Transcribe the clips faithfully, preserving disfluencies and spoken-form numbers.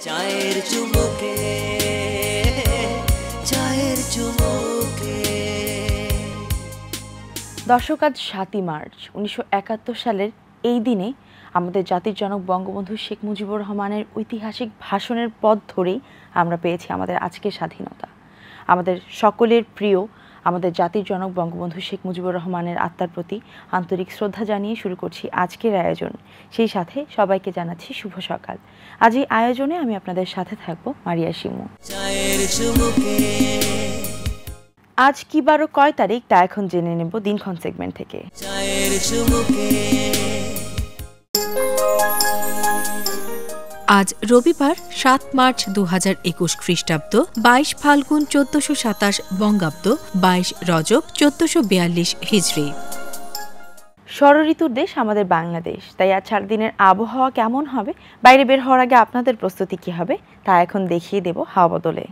চায়ের চুমুকে চায়ের চুমুকে। দর্শক, আজ সাতই মার্চ উনিশশো একাত্তর সালের এই দিনে আমাদের জাতির জনক বঙ্গবন্ধু শেখ মুজিবুর রহমানের ঐতিহাসিক ভাষণের পথ ধরেই আমরা পেয়েছি আমাদের আজকের স্বাধীনতা। আমাদের সকলের প্রিয় আমাদের জাতির জনক বঙ্গবন্ধু শেখ মুজিবুর রহমানের আত্মার প্রতি আন্তরিক শ্রদ্ধা জানিয়ে শুরু করছি আজকের আয়োজন। সেই সাথে সবাইকে জানাচ্ছি শুভ সকাল। আজ এই আয়োজনে আমি আপনাদের সাথে থাকবো মারিয়া শিমু। আজ কি বারো কয় তারিখ তা এখন জেনে নেব দিনক্ষণ সেগমেন্ট থেকে। আজ রবিবার সাত মার্চ দু হাজার একুশ খ্রিস্টাব্দ, বাইশ ফাল্গুন চোদ্দশো সাতাশ বঙ্গাব্দ, বাইশ রজব চোদ্দশো বিয়াল্লিশ হিজরি। ষড়ঋতুর দেশ আমাদের বাংলাদেশ, তাই আজ সারাদিনের আবহাওয়া কেমন হবে, বাইরে বের হওয়ার আগে আপনাদের প্রস্তুতি কি হবে তা এখন দেখিয়ে দেব হাওয়া বদলে।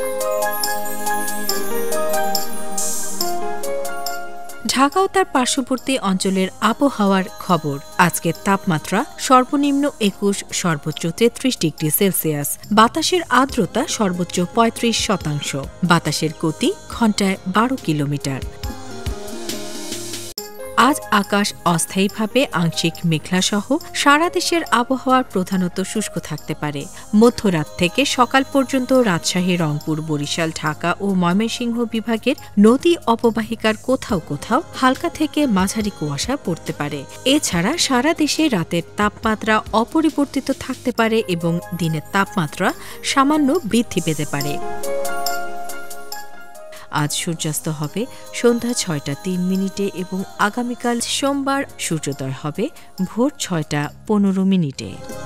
ঢাকা ও তার পার্শ্ববর্তী অঞ্চলের আবহাওয়ার খবর। আজকের তাপমাত্রা সর্বনিম্ন একুশ, সর্বোচ্চ তেত্রিশ ডিগ্রি সেলসিয়াস। বাতাসের আর্দ্রতা সর্বোচ্চ পঁয়ত্রিশ শতাংশ। বাতাসের গতি ঘন্টায় বারো কিলোমিটার। আজ আকাশ অস্থায়ীভাবে আংশিক মেঘলাসহ সারা দেশের আবহাওয়া প্রধানত শুষ্ক থাকতে পারে। মধ্যরাত থেকে সকাল পর্যন্ত রাজশাহী, রংপুর, বরিশাল, ঢাকা ও ময়মনসিংহ বিভাগের নদী অববাহিকার কোথাও কোথাও হালকা থেকে মাঝারি কুয়াশা পড়তে পারে। এছাড়া সারা দেশে রাতের তাপমাত্রা অপরিবর্তিত থাকতে পারে এবং দিনের তাপমাত্রা সামান্য বৃদ্ধি পেতে পারে। আজ সূর্যাস্ত হবে সন্ধ্যা ছয়টা তিন মিনিটে এবং আগামীকাল সোমবার সূর্যোদয় হবে ভোর ছয়টা পনেরো মিনিটে।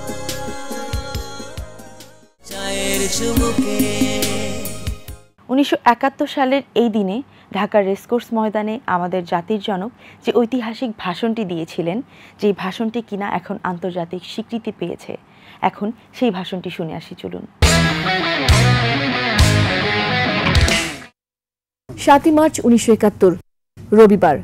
উনিশশো একাত্তর সালের এই দিনে ঢাকার রেসকোর্স ময়দানে আমাদের জাতির জনক যে ঐতিহাসিক ভাষণটি দিয়েছিলেন, যে ভাষণটি কিনা এখন আন্তর্জাতিক স্বীকৃতি পেয়েছে, এখন সেই ভাষণটি শুনে আসি চলুন। সাতই মার্চ উনিশশো একাত্তর রবিবার।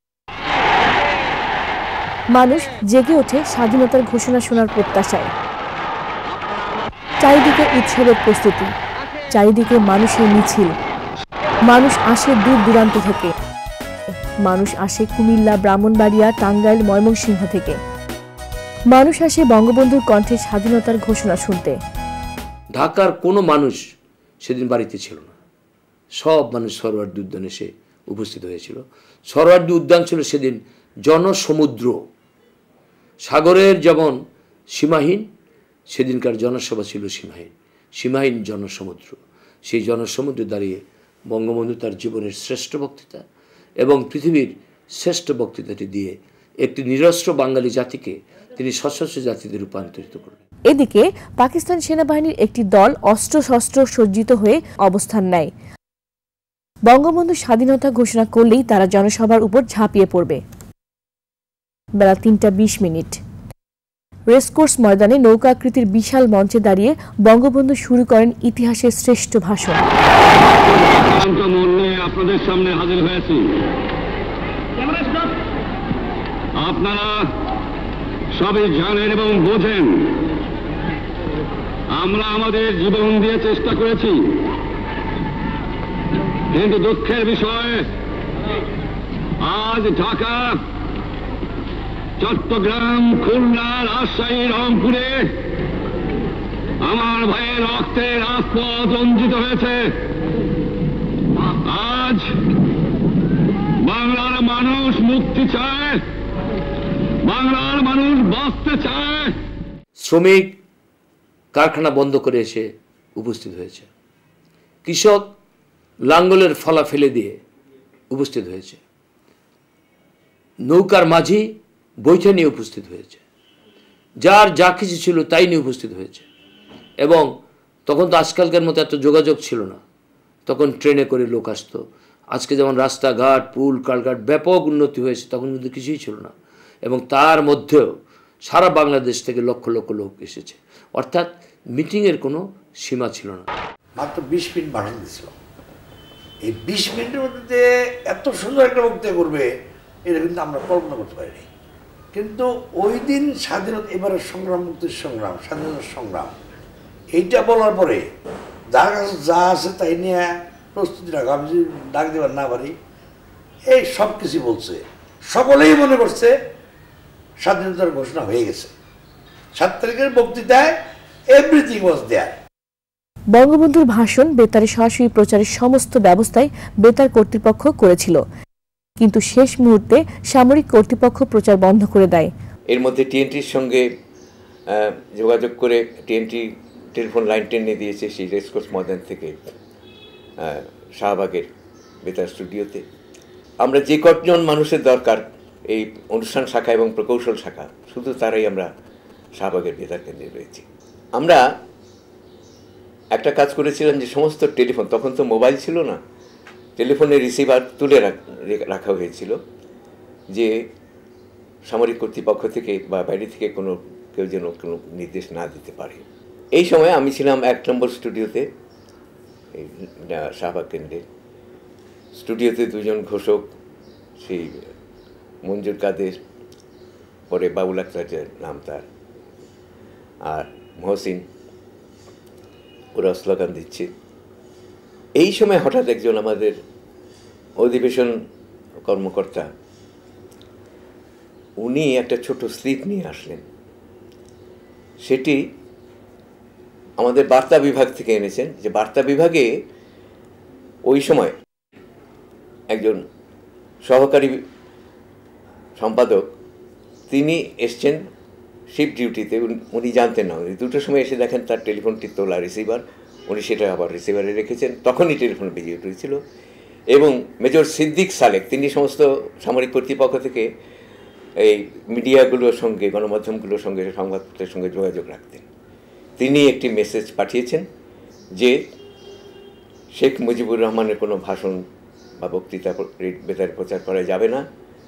মানুষ জেগে ওঠে স্বাধীনতার ঘোষণা শোনার প্রত্যাশায়। চারিদিকে উৎসবের প্রস্তুতি, চারিদিকে মানুষের মিছিল। মানুষ আসে দূর দূরান্ত থেকে, মানুষ আসে কুমিল্লা, ব্রাহ্মণবাড়িয়া, টাঙ্গাইল, ময়মনসিংহ থেকে। মানুষ আসে বঙ্গবন্ধুর কণ্ঠে স্বাধীনতার ঘোষণা শুনতে। ঢাকার কোনো মানুষ সেদিন বাড়িতে ছিল না, সব মানুষ সরোয়ার্দী উদ্যানে এসে উপস্থিত হয়েছিল। সরোয়ার্দী উদ্যান ছিল সেদিন জনসমুদ্র। সাগরের যেমন সীমাহীন, সেদিনকার জনসভা ছিল সীমাহীন, সীমাহীন জনসমুদ্র। সেই জনসমুদ্রে দাঁড়িয়ে বঙ্গবন্ধু তার জীবনের শ্রেষ্ঠ বক্তৃতা এবং পৃথিবীর শ্রেষ্ঠ বক্তৃতাটি দিয়ে একটি নিরস্ত্র বাঙালি জাতিকে তিনি সশস্ত্র জাতিতে রূপান্তরিত করলেন। এদিকে পাকিস্তান সেনাবাহিনীর একটি দল অস্ত্র শস্ত্র সজ্জিত হয়ে অবস্থান নেয়। বঙ্গবন্ধু স্বাধীনতা ঘোষণা করলেই তারা জনসভার উপর ঝাঁপিয়ে পড়বে। বেলা তিনটা বিশ মিনিট রেসকোর্স ময়দানে নৌকাকৃতির বিশাল মঞ্চে দাঁড়িয়ে বঙ্গবন্ধু শুরু করেন ইতিহাসের শ্রেষ্ঠ ভাষণ। আপনাদের সামনে হাজির হয়েছি। আপনারা সবই জানেন এবং বোঝেন আমরা আমাদের জীবন দিয়ে চেষ্টা করেছি, কিন্তু দুঃখের বিষয় আজ ঢাকা, চট্টগ্রাম, খুলনা, রাজশাহী, রংপুরে আমার ভাইয়ের রক্তে রাজপথ রঞ্জিত হয়েছে। আজ বাংলার মানুষ মুক্তি চায়, বাংলার মানুষ বাঁচতে চায়। শ্রমিক কারখানা বন্ধ করে এসে উপস্থিত হয়েছে, কৃষক লাঙ্গলের ফলা ফেলে দিয়ে উপস্থিত হয়েছে, নৌকার মাঝি বৈঠা নিয়ে উপস্থিত হয়েছে, যার যা কিছু ছিল তাই নিয়ে উপস্থিত হয়েছে। এবং তখন তো আজকালকার মতো এত যোগাযোগ ছিল না, তখন ট্রেনে করে লোক আসতো। আজকে যেমন রাস্তাঘাট, পুল, কালঘাট ব্যাপক উন্নতি হয়েছে, তখন কিন্তু কিছুই ছিল না। এবং তার মধ্যেও সারা বাংলাদেশ থেকে লক্ষ লক্ষ লোক এসেছে, অর্থাৎ মিটিংয়ের কোনো সীমা ছিল না। মাত্র বিশ মিনিট ভাষণ দিয়েছিল। এই বিশ মিনিটের মধ্যে এত সুন্দর একটা বক্তৃতা করবে এটা কিন্তু আমরা কল্পনা করতে পারিনি। কিন্তু ওই দিন স্বাধীনতা, এবারের সংগ্রাম, মুক্তির সংগ্রাম, স্বাধীনতার সংগ্রাম, এইটা বলার পরে যার কাছে যা আছে তাই নিয়ে প্রস্তুতি রাখা, আমি যদি ডাক দেবার না পারি, এই সব কিছু বলছে। সকলেই মনে করছে স্বাধীনতার ঘোষণা হয়ে গেছে। সাত তারিখের বক্তৃতায় এভরিথিং ওয়াজ দেয়ার। বঙ্গবন্ধুর ভাষণ বেতারে সরাসরি প্রচারের সমস্ত ব্যবস্থাই বেতার কর্তৃপক্ষ করেছিল, কিন্তু শেষ মুহূর্তে সামরিক কর্তৃপক্ষ প্রচার বন্ধ করে দেয়। এর মধ্যে টিএনটির সঙ্গে যোগাযোগ করে টিএনটি টেলিফোন লাইন টেনে দিয়েছে সেই রেসকোর্স ময়দান থেকে শাহবাগের বেতার স্টুডিওতে। আমরা যে কতজন মানুষের দরকার এই অনুষ্ঠান শাখা এবং প্রকৌশল শাখা, শুধু তারাই আমরা শাহবাগের বেতার কেন্দ্রে রয়েছি। আমরা একটা কাজ করেছিলাম যে সমস্ত টেলিফোন, তখন তো মোবাইল ছিল না, টেলিফোনের রিসিভার তুলে রাখা হয়েছিল যে সামরিক কর্তৃপক্ষ থেকে বা বাইরে থেকে কোনো কেউ যেন কোনো নির্দেশ না দিতে পারে। এই সময় আমি ছিলাম এক নম্বর স্টুডিওতে, এই শাহবাগ কেন্দ্রে। স্টুডিওতে দুজন ঘোষক, সেই মঞ্জুর কাদের, পরে বাবুল আক্তার নাম তার, আর মহসিন, ওরা স্লোগান দিচ্ছে। এই সময় হঠাৎ একজন আমাদের অধিবেশন কর্মকর্তা, উনি একটা ছোট স্লিপ নিয়ে আসলেন। সেটি আমাদের বার্তা বিভাগ থেকে এনেছেন, যে বার্তা বিভাগে ওই সময় একজন সহকারী সম্পাদক, তিনি এসছেন শিফট ডিউটিতে, উনি জানতেন না। উনি দুটোর সময় এসে দেখেন তার টেলিফোনটি তোলা রিসিভার, উনি সেটা আবার রিসিভারে রেখেছেন, তখনই টেলিফোন বেজে উঠেছিল। এবং মেজর সিদ্দিক সালেক, তিনি সমস্ত সামরিক কর্তৃপক্ষ থেকে এই মিডিয়াগুলোর সঙ্গে, গণমাধ্যমগুলোর সঙ্গে, সংবাদপত্রের সঙ্গে যোগাযোগ রাখতেন। তিনি একটি মেসেজ পাঠিয়েছেন যে শেখ মুজিবুর রহমানের কোনো ভাষণ বা বক্তৃতা বেতারে প্রচার করা যাবে না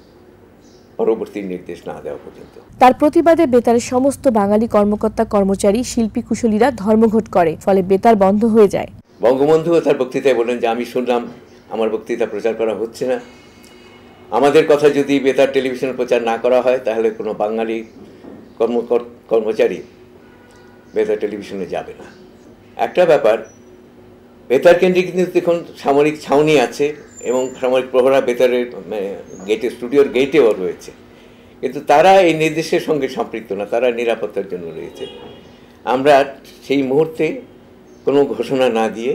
পরবর্তী নির্দেশ না দেওয়া পর্যন্ত। তার প্রতিবাদে বেতারের সমস্ত বাঙালি কর্মকর্তা, কর্মচারী, শিল্পী, কুশলীরা ধর্মঘট করে, ফলে বেতার বন্ধ হয়ে যায়। বঙ্গবন্ধুও তার বক্তৃতায় বলেন যে আমি শুনলাম আমার বক্তৃতা প্রচার করা হচ্ছে না, আমাদের কথা যদি বেতার টেলিভিশনে প্রচার না করা হয় তাহলে কোনো বাঙালি কর্ম কর্মচারী বেতার টেলিভিশনে যাবে না। একটা ব্যাপার, বেতার কেন্দ্রে কিন্তু এখন সামরিক ছাউনি আছে এবং সামরিক প্রহরা বেতারের গেটে, স্টুডিওর গেটেও রয়েছে, কিন্তু তারা এই নির্দেশের সঙ্গে সম্পৃক্ত না, তারা নিরাপত্তার জন্য রয়েছে। আমরা সেই মুহূর্তে কোনো ঘোষণা না দিয়ে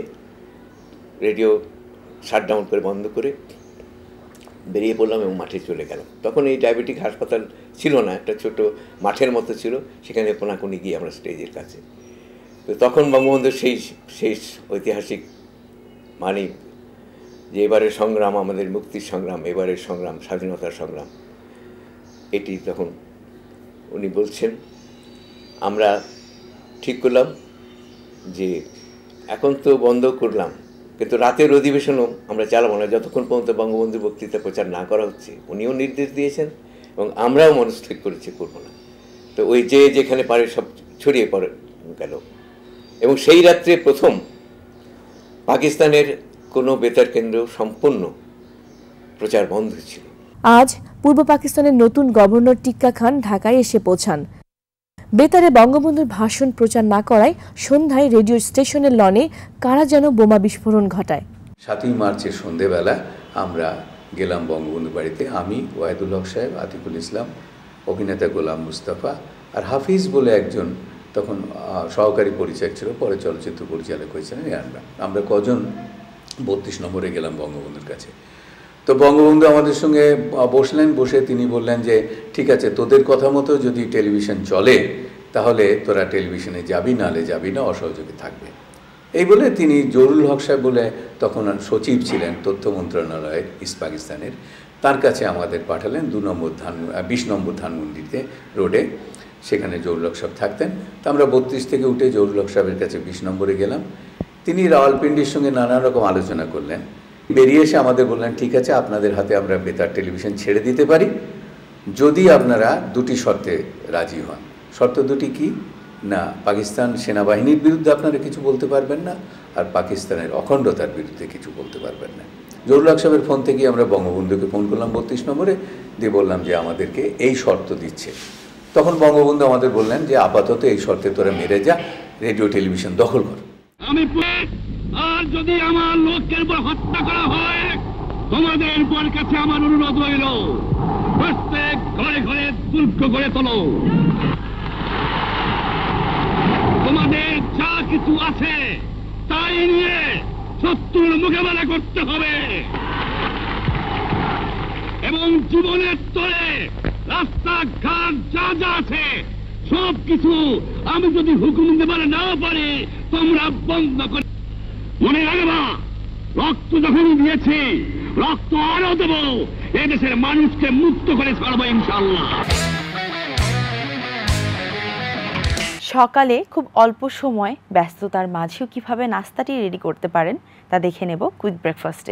রেডিও শাটডাউন করে বন্ধ করে বেরিয়ে পড়লাম এবং মাঠে চলে গেলাম। তখন এই ডায়াবেটিক হাসপাতাল ছিল না, একটা ছোট মাঠের মতো ছিল, সেখানে কোনাকুনি গিয়ে আমরা স্টেজের কাছে। তো তখন বঙ্গবন্ধুর সেই শেষ ঐতিহাসিক মানে যে এবারের সংগ্রাম আমাদের মুক্তির সংগ্রাম, এবারের সংগ্রাম স্বাধীনতার সংগ্রাম, এটি তখন উনি বলছেন। আমরা ঠিক করলাম যে এখন তো বন্ধ করলাম, কিন্তু রাতের অধিবেশনও আমরা চালাবো না যতক্ষণ পর্যন্ত বঙ্গবন্ধুর বক্তৃতা প্রচার না করা হচ্ছে। উনিও নির্দেশ দিয়েছেন এবং আমরাও মনস্থির করেছি করব না। তো ওই যে যেখানে পারে সব ছড়িয়ে পড়ে গেল এবং সেই রাত্রে প্রথম পাকিস্তানের কোনো বেতার কেন্দ্র সম্পূর্ণ প্রচার বন্ধ ছিল। আজ পূর্ব পাকিস্তানের নতুন গভর্নর টিক্কা খান ঢাকায় এসে পৌঁছান। বেতারে বঙ্গবন্ধুর ভাষণ প্রচার না করায় সন্ধ্যায় রেডিও স্টেশনের লনে কারা যেন বোমা বিস্ফোরণ ঘটায়। সাতই মার্চের সন্ধেবেলা আমরা গেলাম বঙ্গবন্ধু বাড়িতে। আমি, ওয়াহিদুল হক সাহেব, আতিকুল ইসলাম, অভিনেতা গোলাম মুস্তাফা আর হাফিজ বলে একজন তখন সহকারী পরিচালক ছিল, পরে চলচ্চিত্র পরিচালক হয়েছিলেন। আমরা আমরা কজন বত্রিশ নম্বরে গেলাম বঙ্গবন্ধুর কাছে। তো বঙ্গবন্ধু আমাদের সঙ্গে বসলেন, বসে তিনি বললেন যে ঠিক আছে, তোদের কথা মতো যদি টেলিভিশন চলে তাহলে তোরা টেলিভিশনে যাবি, নালে যাবি না, অসহযোগী থাকবে। এই বলে তিনি জহুরুল হক সাহেব বলে তখন সচিব ছিলেন তথ্য মন্ত্রণালয়ের ইস্ট পাকিস্তানের, তার কাছে আমাদের পাঠালেন দু নম্বর ধান বিশ নম্বর ধানমন্ডিতে রোডে, সেখানে জহুরুল হক সাহেব থাকতেন। তো আমরা বত্রিশ থেকে উঠে জহুরুল হক সাহেবের কাছে বিশ নম্বরে গেলাম। তিনি রাওয়ালপিন্ডির সঙ্গে নানা রকম আলোচনা করলেন। বেরিয়ে এসে আমাদের বললেন ঠিক আছে, আপনাদের হাতে আমরা বেতার টেলিভিশন ছেড়ে দিতে পারি যদি আপনারা দুটি শর্তে রাজি হন। শর্ত দুটি কি না, পাকিস্তান সেনাবাহিনীর বিরুদ্ধে আপনারা কিছু বলতে পারবেন না, আর পাকিস্তানের অখণ্ডতার বিরুদ্ধে কিছু বলতে পারবেন না। জহুরুল হক সাহেবের ফোন থেকে আমরা বঙ্গবন্ধুকে ফোন করলাম বত্রিশ নম্বরে, দিয়ে বললাম যে আমাদেরকে এই শর্ত দিচ্ছে। তখন বঙ্গবন্ধু আমাদের বললেন যে আপাতত এই শর্তে তোরা মেরে যা, রেডিও টেলিভিশন দখল করো। আমি আর যদি আমার লোকের উপর হত্যা করা হয়, তোমাদের উপর কাছে আমার অনুরোধ রইল, প্রত্যেক ঘরে ঘরে দুর্গ করে তোলো। তোমাদের যা কিছু আছে তাই নিয়ে শত্রুর মোকাবেলা করতে হবে এবং জীবনের তরে রাস্তাঘাট যা যা আছে সব কিছু আমি যদি হুকুম দেবার না পারি তোমরা বন্ধ করে। মনে রাখবা, রক্ত যখন দিয়েছি রক্ত আরো দেব, এদেশের মানুষকে মুক্ত করে ছাড়বো ইনশাআল্লাহ। সকালে খুব অল্প সময় ব্যস্ততার মাঝেও কিভাবে নাস্তাটি রেডি করতে পারেন তা দেখে নেব কুইক ব্রেকফাস্টে।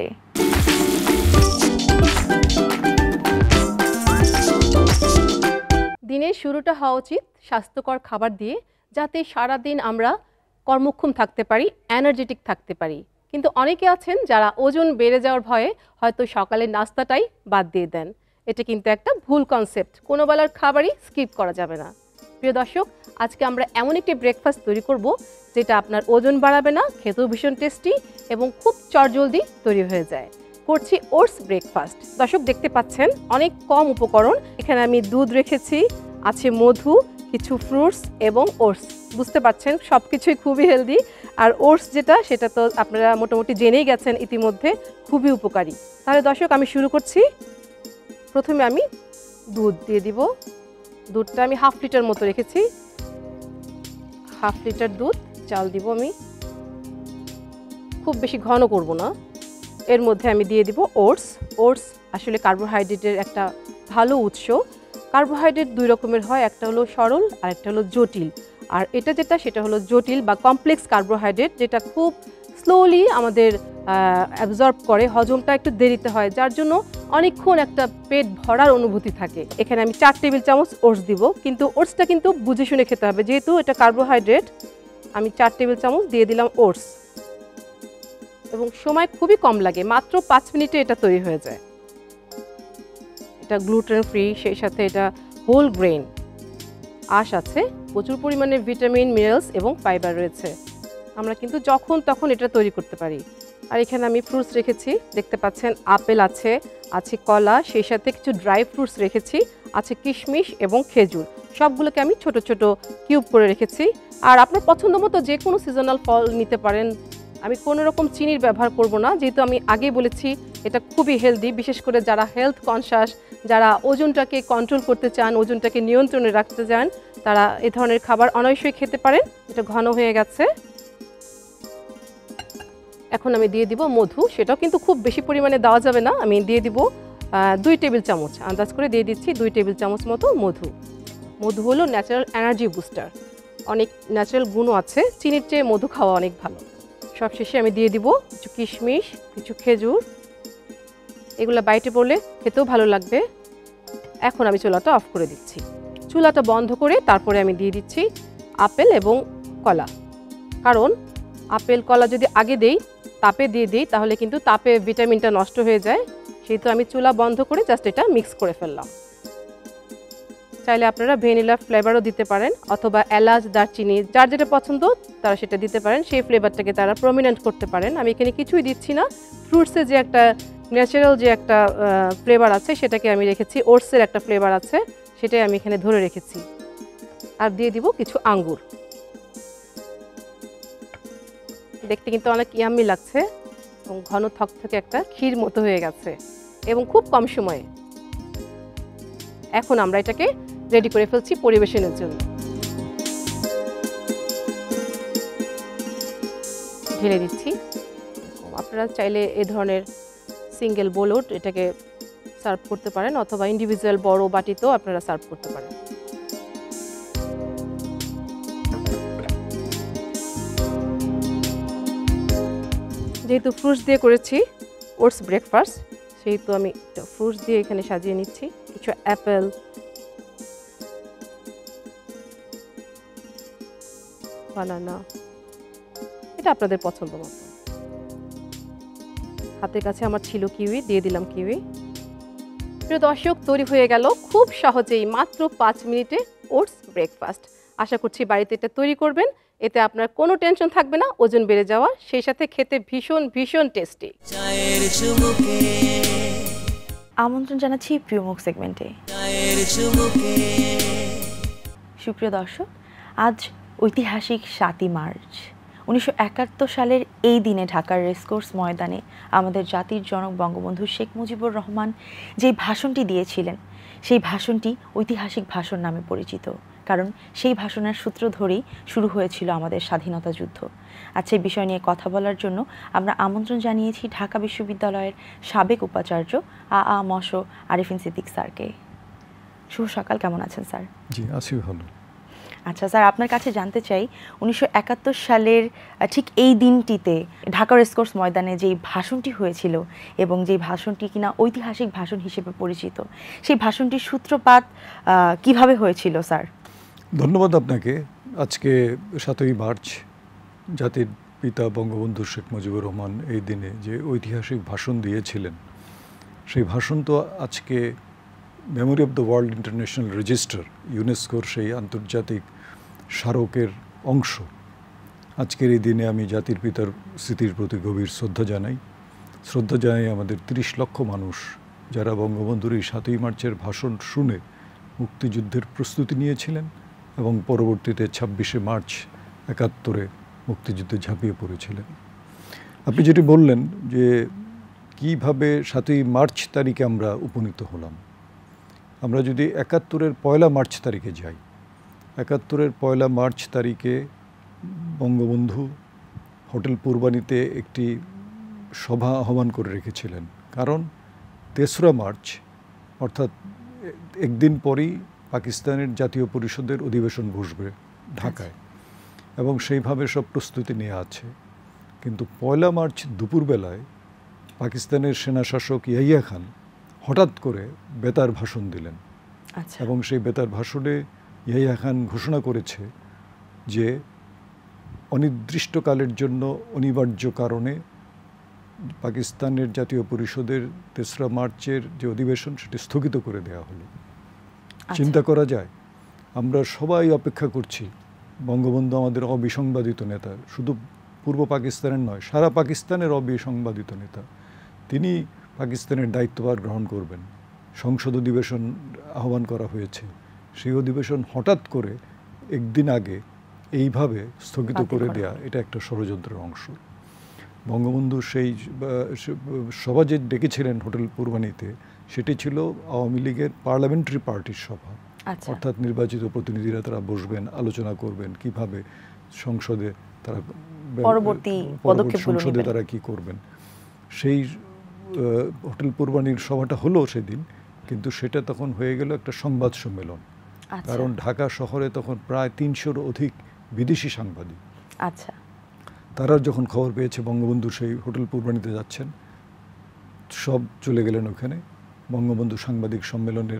দিনের শুরুটা হওয়া উচিত স্বাস্থ্যকর খাবার দিয়ে, যাতে সারা দিন আমরা কর্মক্ষম থাকতে পারি, এনার্জেটিক থাকতে পারি। কিন্তু অনেকে আছেন যারা ওজন বেড়ে যাওয়ার ভয়ে হয়তো সকালের নাস্তাটাই বাদ দিয়ে দেন। এটা কিন্তু একটা ভুল কনসেপ্ট। কোনো বেলার খাবারই স্কিপ করা যাবে না। প্রিয় দর্শক, আজকে আমরা এমন একটি ব্রেকফাস্ট তৈরি করব যেটা আপনার ওজন বাড়াবে না, খেতেও ভীষণ টেস্টি এবং খুব চটজলদি তৈরি হয়ে যায়। করছি ওটস ব্রেকফাস্ট। দর্শক দেখতে পাচ্ছেন অনেক কম উপকরণ। এখানে আমি দুধ রেখেছি, আছে মধু, কিছু ফ্রুটস এবং ওটস। বুঝতে পারছেন সব কিছুই খুবই হেলদি। আর ওটস যেটা, সেটা তো আপনারা মোটামুটি জেনেই গেছেন ইতিমধ্যে, খুবই উপকারী। তাহলে দর্শক আমি শুরু করছি। প্রথমে আমি দুধ দিয়ে দিব। দুধটা আমি হাফ লিটার মতো রেখেছি। হাফ লিটার দুধ চাল দিব আমি, খুব বেশি ঘন করব না। এর মধ্যে আমি দিয়ে দিব ওটস। ওটস আসলে কার্বোহাইড্রেটের একটা ভালো উৎস। কার্বোহাইড্রেট দুই রকমের হয়, একটা হলো সরল আর একটা হলো জটিল। আর এটা যেটা, সেটা হলো জটিল বা কমপ্লেক্স কার্বোহাইড্রেট, যেটা খুব স্লোলি আমাদের অ্যাবজর্ব করে, হজমটা একটু দেরিতে হয়, যার জন্য অনেকক্ষণ একটা পেট ভরার অনুভূতি থাকে। এখানে আমি চার টেবিল চামচ ওটস দিব, কিন্তু ওটসটা কিন্তু বুঝে শুনে খেতে হবে, যেহেতু এটা কার্বোহাইড্রেট। আমি চার টেবিল চামচ দিয়ে দিলাম ওটস এবং সময় খুবই কম লাগে, মাত্র পাঁচ মিনিটে এটা তৈরি হয়ে যায়। এটা গ্লুটেন ফ্রি, সেই সাথে এটা হোল গ্রেন, আঁশ আছে, প্রচুর পরিমাণে ভিটামিন, মিনারেলস এবং ফাইবার রয়েছে। আমরা কিন্তু যখন তখন এটা তৈরি করতে পারি। আর এখানে আমি ফ্রুটস রেখেছি, দেখতে পাচ্ছেন আপেল আছে, আছে কলা, সেই সাথে কিছু ড্রাই ফ্রুটস রেখেছি, আছে কিশমিশ এবং খেজুর। সবগুলোকে আমি ছোট ছোট কিউব করে রেখেছি। আর আপনার পছন্দ মতো যে কোনো সিজনাল ফল নিতে পারেন। আমি কোনো রকম চিনির ব্যবহার করব না, যেহেতু আমি আগেই বলেছি এটা খুবই হেলদি। বিশেষ করে যারা হেলথ কনসাস, যারা ওজনটাকে কন্ট্রোল করতে চান, ওজনটাকে নিয়ন্ত্রণে রাখতে চান, তারা এ ধরনের খাবার অনায়াসেই খেতে পারেন। এটা ঘন হয়ে গেছে। এখন আমি দিয়ে দিব মধু। সেটাও কিন্তু খুব বেশি পরিমাণে দেওয়া যাবে না। আমি দিয়ে দিব দুই টেবিল চামচ, আন্দাজ করে দিয়ে দিচ্ছি দুই টেবিল চামচ মতো মধু। মধু হলো ন্যাচারাল এনার্জি বুস্টার, অনেক ন্যাচারাল গুণও আছে। চিনির চেয়ে মধু খাওয়া অনেক ভালো। সবশেষে আমি দিয়ে দিব কিছু কিশমিশ, কিছু খেজুর। এগুলো বাইটে পড়লে খেতেও ভালো লাগবে। এখন আমি চুলাটা অফ করে দিচ্ছি। চুলাটা বন্ধ করে তারপরে আমি দিয়ে দিচ্ছি আপেল এবং কলা। কারণ আপেল কলা যদি আগে দেই, তাপে দিয়ে দিই, তাহলে কিন্তু তাপে ভিটামিনটা নষ্ট হয়ে যায়। সেহেতু আমি চুলা বন্ধ করে জাস্ট এটা মিক্স করে ফেললাম। চাইলে আপনারা ভ্যানিলা ফ্লেভারও দিতে পারেন, অথবা এলাচ, দারচিনি, যার যেটা পছন্দ তারা সেটা দিতে পারেন। সেই ফ্লেভারটাকে তারা প্রমিনেন্ট করতে পারেন। আমি এখানে কিছুই দিচ্ছি না। ফ্রুটসের যে একটা ন্যাচারাল যে একটা ফ্লেভার আছে সেটাকে আমি রেখেছি, ওটসের একটা ফ্লেভার আছে সেটাই আমি এখানে ধরে রেখেছি। আর দিয়ে দিব কিছু আঙ্গুর। দেখতে কিন্তু অনেক ইয়াম্মি লাগছে এবং ঘন থকথকে একটা ক্ষীর মতো হয়ে গেছে এবং খুব কম সময়ে। এখন আমরা এটাকে রেডি করে ফেলছি পরিবেশনের জন্য। ঢেলে দিচ্ছি। আপনারা চাইলে এ ধরনের সিঙ্গেল বোলও এটাকে সার্ভ করতে পারেন, অথবা ইন্ডিভিজুয়াল বড় বাটিতেও আপনারা সার্ভ করতে পারেন। যেহেতু ফ্রুটস দিয়ে করেছি ওটস ব্রেকফাস্ট, সেহেতু আমি ফ্রুটস দিয়ে এখানে সাজিয়ে নিচ্ছি। কিছু অ্যাপেল, বানানা, এটা আপনাদের পছন্দ মতো। হাতের কাছে আমার ছিল কিউই, দিয়ে দিলাম কিউই। প্রিয় দর্শক, তৈরি হয়ে গেল খুব সহজেই মাত্র পাঁচ মিনিটে ওটস ব্রেকফাস্ট। আশা করছি বাড়িতে এটা তৈরি করবেন, এতে আপনার কোনো টেনশন থাকবে না ওজন বেড়ে যাওয়া, সেই সাথে খেতে ভীষণ ভীষণ টেস্টি। চায়ের চুমুকে আমন্ত্রণ জানাচ্ছি প্রিয়মুখ সেগমেন্টে। চায়ের চুমুকে সুপ্রিয় দর্শক, আজ ঐতিহাসিক সাতই মার্চ। উনিশশো একাত্তর সালের এই দিনে ঢাকার রেসকোর্স ময়দানে আমাদের জাতির জনক বঙ্গবন্ধু শেখ মুজিবুর রহমান যে ভাষণটি দিয়েছিলেন, সেই ভাষণটি ঐতিহাসিক ভাষণ নামে পরিচিত, কারণ সেই ভাষণের সূত্র ধরেই শুরু হয়েছিল আমাদের স্বাধীনতা যুদ্ধ। আচ্ছা, এই বিষয় নিয়ে কথা বলার জন্য আমরা আমন্ত্রণ জানিয়েছি ঢাকা বিশ্ববিদ্যালয়ের সাবেক উপাচার্য আ আ মশ আরিফিন সিদ্দিক স্যারকে। শুভ সকাল, কেমন আছেন স্যার? জি আছি ভালো। আচ্ছা স্যার, আপনার কাছে জানতে চাই, উনিশশো একাত্তর সালের ঠিক এই দিনটিতে ঢাকা রেসকোর্স ময়দানে যেই ভাষণটি হয়েছিল এবং যেই ভাষণটি কিনা ঐতিহাসিক ভাষণ হিসেবে পরিচিত, সেই ভাষণটির সূত্রপাত কিভাবে হয়েছিল স্যার? ধন্যবাদ আপনাকে। আজকে সাতই মার্চ জাতির পিতা বঙ্গবন্ধু শেখ মুজিবুর রহমান এই দিনে যে ঐতিহাসিক ভাষণ দিয়েছিলেন, সেই ভাষণ তো আজকে memory of the world international register, ইউনেস্কোর সেই আন্তর্জাতিক স্মারকের অংশ। আজকের এই দিনে আমি জাতির পিতার স্মৃতির প্রতি গভীর শ্রদ্ধা জানাই। শ্রদ্ধা জানাই আমাদের তিরিশ লক্ষ মানুষ যারা বঙ্গবন্ধুর এই সাতই মার্চের ভাষণ শুনে মুক্তিযুদ্ধের প্রস্তুতি নিয়েছিলেন এবং পরবর্তীতে ছাব্বিশে মার্চ একাত্তরে মুক্তিযুদ্ধে ঝাঁপিয়ে পড়েছিলেন। আপনি যেটি বললেন যে কিভাবে সাতই মার্চ তারিখে আমরা উপনীত হলাম, আমরা যদি একাত্তরের পয়লা মার্চ তারিখে যাই, একাত্তরের পয়লা মার্চ তারিখে বঙ্গবন্ধু হোটেল পূর্বানীতে একটি সভা আহ্বান করে রেখেছিলেন, কারণ তেসরা মার্চ অর্থাৎ একদিন পরই পাকিস্তানের জাতীয় পরিষদের অধিবেশন বসবে ঢাকায় এবং সেইভাবে সব প্রস্তুতি নেওয়া আছে। কিন্তু পয়লা মার্চ দুপুরবেলায় পাকিস্তানের সেনাশাসক ইয়াহিয়া খান হঠাৎ করে বেতার ভাষণ দিলেন এবং সেই বেতার ভাষণে ইয়াহিয়া খান ঘোষণা করেছে যে অনির্দিষ্টকালের জন্য অনিবার্য কারণে পাকিস্তানের জাতীয় পরিষদের তেসরা মার্চের যে অধিবেশন সেটি স্থগিত করে দেওয়া হলো। চিন্তা করা যায়, আমরা সবাই অপেক্ষা করছি, বঙ্গবন্ধু আমাদের অবিসংবাদিত নেতা, শুধু পূর্ব পাকিস্তানের নয় সারা পাকিস্তানের অবিসংবাদিত নেতা, তিনি পাকিস্তানের দায়িত্বভার গ্রহণ করবেন। সংসদ অধিবেশন আহ্বান করা হয়েছে, সেই অধিবেশন হঠাৎ করে একদিন আগে এইভাবে স্থগিত করে দেয়া, এটা একটা ষড়যন্ত্রের অংশ। বঙ্গবন্ধু সেই সভা যে ডেকেছিলেন হোটেল পূর্বানীতে, সেটি ছিল আওয়ামী লীগের পার্লামেন্টারি পার্টির সভা, অর্থাৎ নির্বাচিত প্রতিনিধিরা তারা বসবেন, আলোচনা করবেন কিভাবে সংসদে তারা পরবর্তী পদক্ষেপ সংসদে তারা কি করবেন। সেই হোটেল পূর্বানীর সভাটা হলো সেদিন, কিন্তু সেটা তখন হয়ে গেল একটা সংবাদ সম্মেলন, কারণ ঢাকা শহরে তখন প্রায় তিনশোর অধিক বিদেশি সাংবাদিক। আচ্ছা, তারা যখন খবর পেয়েছে বঙ্গবন্ধু সেই হোটেল পূর্বানীতে যাচ্ছেন, সব চলে গেলেন ওখানে। বঙ্গবন্ধু সাংবাদিক সম্মেলনের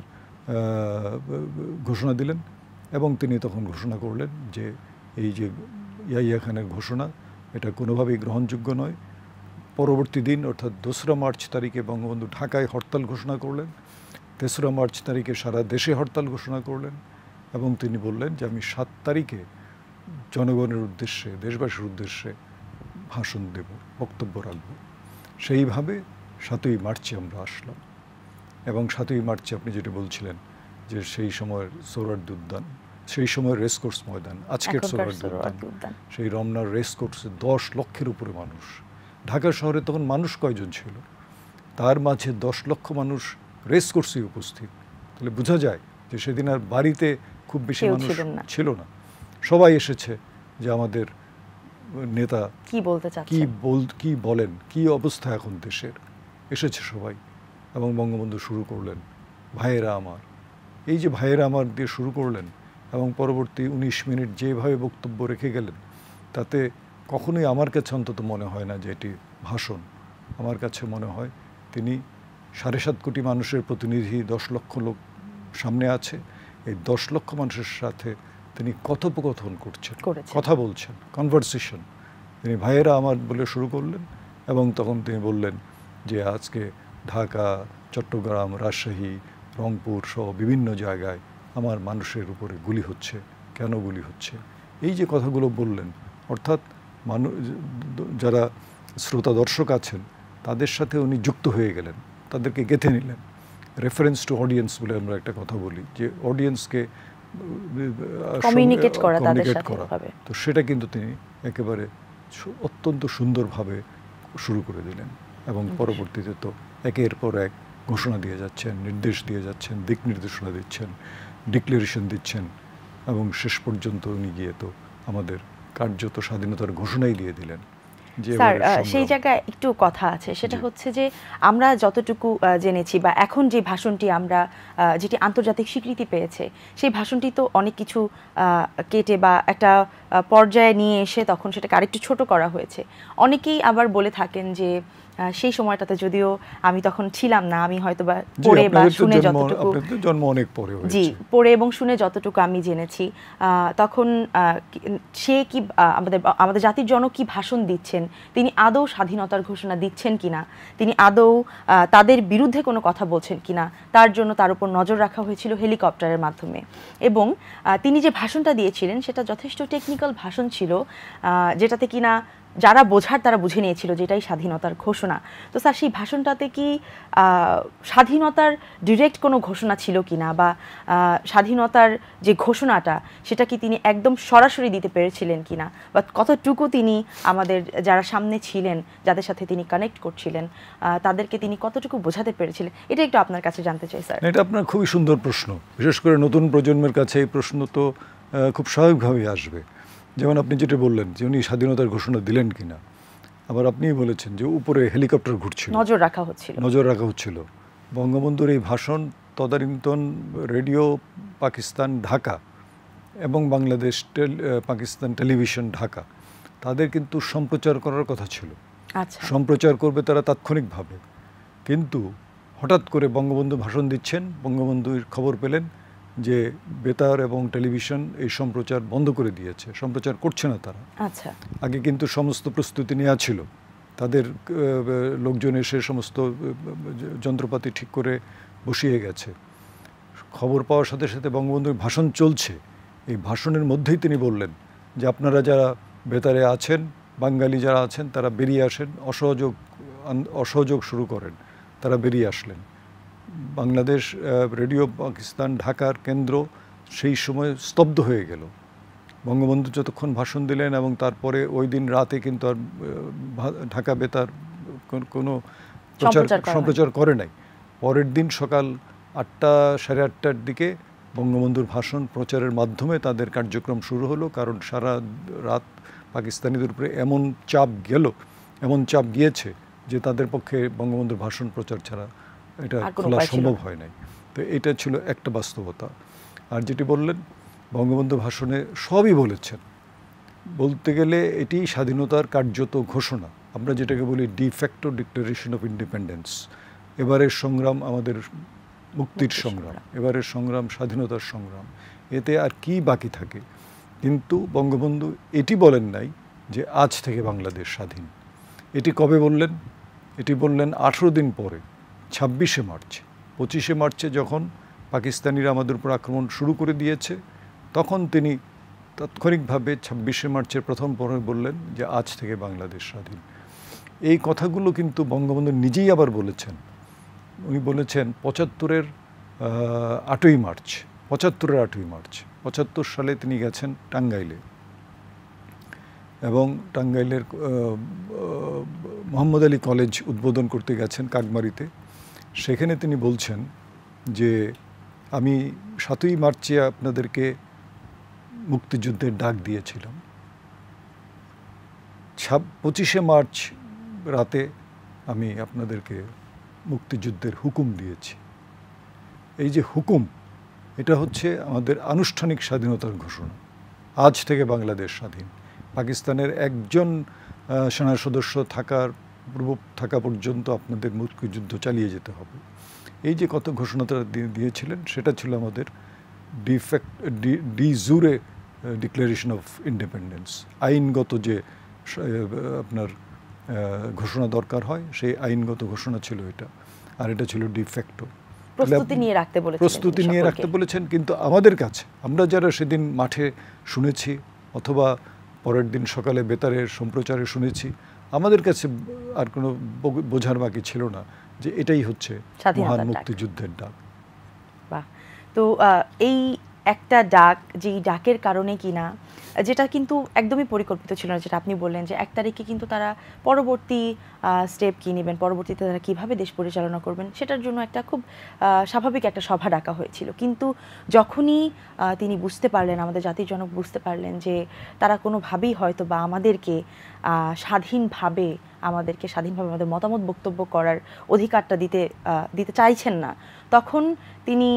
ঘোষণা দিলেন এবং তিনি তখন ঘোষণা করলেন যে এই যে ইয়াহিয়া খানের ঘোষণা, এটা কোনোভাবেই গ্রহণযোগ্য নয়। পরবর্তী দিন অর্থাৎ দোসরা মার্চ তারিখে বঙ্গবন্ধু ঢাকায় হরতাল ঘোষণা করলেন, তেসরা মার্চ তারিখে সারা দেশে হরতাল ঘোষণা করলেন এবং তিনি বললেন যে আমি সাত তারিখে জনগণের উদ্দেশ্যে, দেশবাসীর উদ্দেশ্যে ভাষণ দেব, বক্তব্য রাখব। সেইভাবে সাতই মার্চে আমরা আসলাম এবং সাতই মার্চে আপনি যেটা বলছিলেন যে সেই সময়ের সোহরাওয়ার্দী উদ্যান, সেই সময়ের রেসকোর্স ময়দান, আজকের সোহরাওয়ার্দী উদ্যান, সেই রমনার রেসকোর্সে দশ লক্ষের উপরে মানুষ। ঢাকা শহরে তখন মানুষ কয়জন ছিল, তার মাঝে দশ লক্ষ মানুষ রেসকোর্সে উপস্থিত। তাহলে বোঝা যায় যে সেদিন আর বাড়িতে খুব বেশি মানুষ ছিল না, সবাই এসেছে যে আমাদের নেতা কি বলতে চাচ্ছেন, কি বল কি বলেন, কি অবস্থা এখন দেশের, এসেছে সবাই। এবং বঙ্গবন্ধু শুরু করলেন ভাইয়েরা আমার, এই যে ভাইয়েরা আমার দিয়ে শুরু করলেন এবং পরবর্তী উনিশ মিনিট যেভাবে বক্তব্য রেখে গেলেন, তাতে কখনোই আমার কাছে অন্তত মনে হয় না যে এটি ভাষণ। আমার কাছে মনে হয় তিনি সাড়ে সাত কোটি মানুষের প্রতিনিধি, দশ লক্ষ লোক সামনে আছে, এই দশ লক্ষ মানুষের সাথে তিনি কথোপকথন করছেন, কথা বলছেন, কনভারসেশন। তিনি ভাইয়েরা আমার বলে শুরু করলেন এবং তখন তিনি বললেন যে আজকে ঢাকা, চট্টগ্রাম, রাজশাহী, রংপুর সহ বিভিন্ন জায়গায় আমার মানুষের উপরে গুলি হচ্ছে, কেন গুলি হচ্ছে, এই যে কথাগুলো বললেন, অর্থাৎ মানুষ যারা শ্রোতা দর্শক আছেন তাদের সাথে উনি যুক্ত হয়ে গেলেন, তাদেরকে গেঁথে নিলেন। রেফারেন্স টু অডিয়েন্স বলে আমরা একটা কথা বলি, যে অডিয়েন্সকে কমিউনিকেট করা তাদের কমিউনিকেট সাথে করা। ভাবে। তো সেটা কিন্তু তিনি একেবারে সু- অত্যন্ত সুন্দরভাবে শুরু করে দিলেন এবং পরবর্তীতে তো একের পর এক ঘোষণা দিয়ে যাচ্ছেন, নির্দেশ দিয়ে যাচ্ছেন, দিক নির্দেশনা দিচ্ছেন, ডিক্লারেশন দিচ্ছেন এবং শেষ পর্যন্ত উনি গিয়ে তো আমাদের কার্যত স্বাধীনতার ঘোষণাই দিয়ে দিলেন। যে স্যার এবারের আহ, সেই সংগ্রাম। জায়গায় একটু কথা আছে, সেটা জি। হচ্ছে যে আমরা যতটুকু আহ, জেনেছি বা এখন যে ভাষণটি আমরা আহ, যেটি আন্তর্জাতিক স্বীকৃতি পেয়েছে, সেই ভাষণটি তো অনেক কিছু আহ, কেটে বা একটা আহ, পর্যায়ে নিয়ে এসে তখন সেটাকে আরেকটু ছোট করা হয়েছে। অনেকেই আবার বলে থাকেন যে আহ, সেই সময়টাতে যদিও আমি তখন ছিলাম না, আমি হয়তো বা জি, পড়ে বা আপনাদের তো শুনে জন্ম- যতটুকু আপনাদের জন্ম অনেক পরে জি হয়েছে। পড়ে এবং শুনে যতটুকু আমি জেনেছি, আহ, তখন আহ, কি- সে কি আহ, আমাদের আমাদের জাতির জনক কি ভাষণ দিচ্ছেন, তিনি আদৌ স্বাধীনতার ঘোষণা দিচ্ছেন কিনা, তিনি আদৌ আহ, তাদের বিরুদ্ধে কোনো কথা বলছেন কিনা, তার জন্য তার উপর নজর রাখা হয়েছিল হেলিকপ্টারের মাধ্যমে। এবং আহ, তিনি যে ভাষণটা দিয়েছিলেন সেটা যথেষ্ট টেকনিক্যাল ভাষণ ছিল, আহ, যেটাতে কিনা যারা বোঝার তারা বুঝে নিয়েছিল যে এটাই স্বাধীনতার ঘোষণা। তো স্যার সেই ভাষণটাতে কি আহ, স্বাধীনতার ডিরেক্ট কোনো ঘোষণা ছিল কিনা, বা আহ, স্বাধীনতার যে ঘোষণাটা সেটা কি তিনি একদম সরাসরি দিতে পেরেছিলেন কিনা, বা কতটুকু তিনি আমাদের যারা সামনে ছিলেন, যাদের সাথে তিনি কানেক্ট করছিলেন, আহ, তাদেরকে তিনি কতটুকু বোঝাতে পেরেছিলেন, এটা একটু আপনার কাছে জানতে চাই স্যার। এটা আপনার খুবই সুন্দর প্রশ্ন। বিশেষ করে নতুন প্রজন্মের কাছে এই প্রশ্ন তো আহ, খুব স্বাভাবিকভাবেই আসবে। যেমন আপনি যেটা বললেন যে উনি স্বাধীনতার ঘোষণা দিলেন কিনা, আবার আপনিই বলেছেন যে উপরে হেলিকপ্টার ঘুরছিল, নজর রাখা হচ্ছিল নজর রাখা হচ্ছিল। বঙ্গবন্ধুর এই ভাষণ তদানীন্তন রেডিও পাকিস্তান ঢাকা এবং বাংলাদেশ টেল- আহ, পাকিস্তান টেলিভিশন ঢাকা, তাদের কিন্তু সম্প্রচার করার কথা ছিল। আচ্ছা সম্প্রচার করবে তারা তাৎক্ষণিকভাবে, কিন্তু হঠাৎ করে বঙ্গবন্ধু ভাষণ দিচ্ছেন, বঙ্গবন্ধুর খবর পেলেন যে বেতার এবং টেলিভিশন এই সম্প্রচার বন্ধ করে দিয়েছে, সম্প্রচার করছে না তারা। আচ্ছা আগে কিন্তু সমস্ত প্রস্তুতি নেওয়া ছিল, তাদের আহ, লোকজন এসে সমস্ত আহ, যন্ত্রপাতি ঠিক করে বসিয়ে গেছে। খবর পাওয়ার সাথে সাথে বঙ্গবন্ধুর ভাষণ চলছে, এই ভাষণের মধ্যেই তিনি বললেন যে আপনারা যারা বেতারে আছেন, বাঙালি যারা আছেন তারা বেরিয়ে আসেন, অসহযোগ আন- অসহযোগ শুরু করেন। তারা বেরিয়ে আসলেন। বাংলাদেশ আহ, রেডিও পাকিস্তান ঢাকার কেন্দ্র সেই সময় স্তব্ধ হয়ে গেল। বঙ্গবন্ধু যতক্ষণ ভাষণ দিলেন এবং তারপরে ওই দিন রাতে কিন্তু আর আহ, ভা- ঢাকা বেতার কোন- কোনো প্রচার সম্প্রচার করা হয়নি। সম্প্রচার করে নাই। পরের দিন সকাল আটটা সাড়ে আটটার দিকে বঙ্গবন্ধুর ভাষণ প্রচারের মাধ্যমে তাদের কার্যক্রম শুরু হলো, কারণ সারা রাত পাকিস্তানিদের উপরে এমন চাপ গেল, এমন চাপ গিয়েছে যে তাদের পক্ষে বঙ্গবন্ধুর ভাষণ প্রচার ছাড়া এটা আর কোনো খোলা উপায় ছিল সম্ভব না। হয় নাই। তো এটা ছিল একটা বাস্তবতা। আর যেটি বললেন, বঙ্গবন্ধু ভাষণে সবই বলেছেন। বলতে গেলে এটি স্বাধীনতার কার্যত ঘোষণা, আমরা যেটাকে বলি ডিফ্যাক্টো ডিক্লারেশন অফ ইন্ডিপেন্ডেন্স। এবারের সংগ্রাম আমাদের মুক্তির সংগ্রাম, এবারের সংগ্রাম স্বাধীনতার সংগ্রাম, এতে আর কি বাকি থাকে। কিন্তু বঙ্গবন্ধু এটি বলেন নাই যে আজ থেকে বাংলাদেশ স্বাধীন। এটি কবে বললেন? এটি বললেন আঠেরো দিন পরে, ছাব্বিশে মার্চ। পঁচিশে মার্চে যখন পাকিস্তানিরা আমাদের উপর আক্রমণ শুরু করে দিয়েছে, তখন তিনি তাৎক্ষণিকভাবে ছাব্বিশে মার্চের প্রথম পরে বললেন যে আজ থেকে বাংলাদেশ স্বাধীন। এই কথাগুলো কিন্তু বঙ্গবন্ধু নিজেই আবার বলেছেন। উনি বলেছেন পঁচাত্তরের আটই মার্চ, পঁচাত্তরের আটই মার্চ পঁচাত্তর সালে তিনি গেছেন টাঙ্গাইলে, এবং টাঙ্গাইলের আহ, আহ, মোহাম্মদ আলী কলেজ উদ্বোধন করতে গেছেন কাকমারিতে। সেখানে তিনি বলছেন যে আমি সাতই মার্চে আপনাদেরকে মুক্তিযুদ্ধের ডাক দিয়েছিলাম, ছাব পঁচিশে মার্চ রাতে আমি আপনাদেরকে মুক্তিযুদ্ধের হুকুম দিয়েছি। এই যে হুকুম, এটা হচ্ছে আমাদের আনুষ্ঠানিক স্বাধীনতার ঘোষণা। আজ থেকে বাংলাদেশ স্বাধীন। পাকিস্তানের একজন আহ, সেনা সদস্য থাকার পূর্ব থাকা পর্যন্ত আপনাদের মুক্তিযুদ্ধ চালিয়ে যেতে হবে। এই যে কত ঘোষণাটা দিয়ে দিয়েছিলেন, সেটা ছিল আমাদের de facto de de jure declaration of independence. আইনগত যে আপনার ঘোষণা দরকার হয়, সেই আইনগত ঘোষণা ছিল এটা, আর এটা ছিল ডিফ্যাক্টো। প্রস্তুতি নিয়ে রাখতে বলেছেন, প্রস্তুতি নিয়ে রাখতে বলেছেন। কিন্তু আমাদের কাছে, আমরা যারা সেদিন মাঠে শুনেছি, অথবা পরের দিন সকালে বেতারের সম্প্রচারে শুনেছি, আমাদের কাছে আর কোনো বোঝার বাকি ছিল না যে এটাই হচ্ছে মহান মুক্তিযুদ্ধের ডাক। বাহ, তো এই একটা ডাক, যেই ডাকের কারণে কিনা, যেটা কিন্তু একদমই পরিকল্পিত ছিল না, যেটা আপনি বললেন যে এক তারিখে কিন্তু তারা পরবর্তী স্টেপ কী নেবেন, পরবর্তীতে তারা কীভাবে দেশ পরিচালনা করবেন, সেটার জন্য একটা খুব স্বাভাবিক একটা সভা ডাকা হয়েছিল। কিন্তু যখনই তিনি বুঝতে পারলেন, আমাদের জাতির জনক বুঝতে পারলেন যে তারা কোনোভাবেই হয়তো বা আমাদেরকে স্বাধীনভাবে আমাদেরকে স্বাধীনভাবে আমাদের মতামত বক্তব্য করার অধিকারটা দিতে দিতে চাইছেন না, তখন তিনি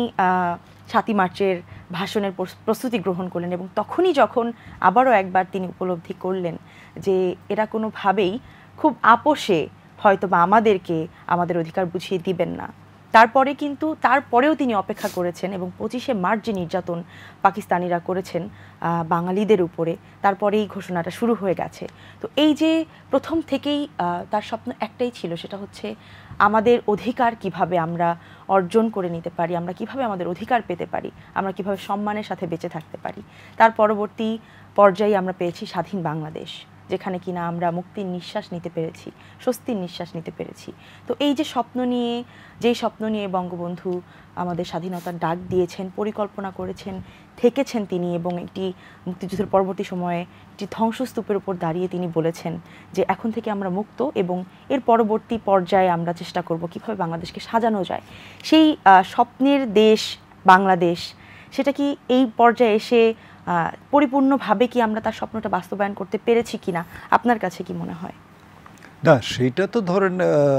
সাতই মার্চের ভাষণের প্রস্তুতি গ্রহণ করলেন। এবং তখনই যখন আবারও একবার তিনি উপলব্ধি করলেন যে এরা কোনোভাবেই খুব আপোষে হয়তো বা আমাদেরকে আমাদের অধিকার বুঝিয়ে দিবেন না, তারপরে কিন্তু তারপরেও তিনি অপেক্ষা করেছেন এবং পঁচিশে মার্চ যে নির্যাতন পাকিস্তানিরা করেছেন বাঙালিদের উপরে, তারপরে এই ঘোষণাটা শুরু হয়ে গেছে। তো এই যে প্রথম থেকেই তার স্বপ্ন একটাই ছিল, সেটা হচ্ছে আমাদের অধিকার কিভাবে আমরা অর্জন করে নিতে পারি, আমরা কিভাবে আমাদের অধিকার পেতে পারি, আমরা কিভাবে সম্মানের সাথে বেঁচে থাকতে পারি। তার পরবর্তী পর্যায়ে আমরা পেয়েছি স্বাধীন বাংলাদেশ, যেখানে কিনা আমরা মুক্তির নিঃশ্বাস নিতে পেরেছি, স্বস্তির নিঃশ্বাস নিতে পেরেছি। তো এই যে স্বপ্ন নিয়ে, যেই স্বপ্ন নিয়ে বঙ্গবন্ধু আমাদের স্বাধীনতার ডাক দিয়েছেন, পরিকল্পনা করেছেন, থেকেছেন তিনি, এবং একটি মুক্তিযুদ্ধের পরবর্তী সময়ে একটি ধ্বংসস্তূপের উপর দাঁড়িয়ে তিনি বলেছেন যে এখন থেকে আমরা মুক্ত এবং এর পরবর্তী পর্যায়ে আমরা চেষ্টা করব কীভাবে বাংলাদেশকে সাজানো যায়। সেই স্বপ্নের দেশ বাংলাদেশ, সেটা কি এই পর্যায়ে এসে পরিপূর্ণভাবে কি আমরা তার স্বপ্নটা বাস্তবায়ন করতে পেরেছি কিনা, আপনার কাছে কি মনে হয়? না, সেইটা তো ধরেন